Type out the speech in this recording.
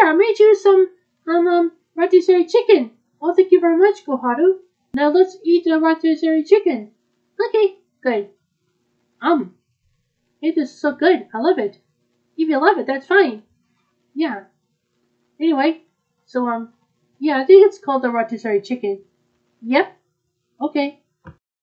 here, I made you some rotisserie chicken. Oh, thank you very much, Koharu. Now let's eat the rotisserie chicken. Okay, good. It is so good. I love it. If you love it, that's fine. Yeah. Anyway, so yeah, I think it's called the rotisserie chicken. Yep. Okay.